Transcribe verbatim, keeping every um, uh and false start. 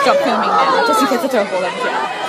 stop filming now, just in case I don't fall over.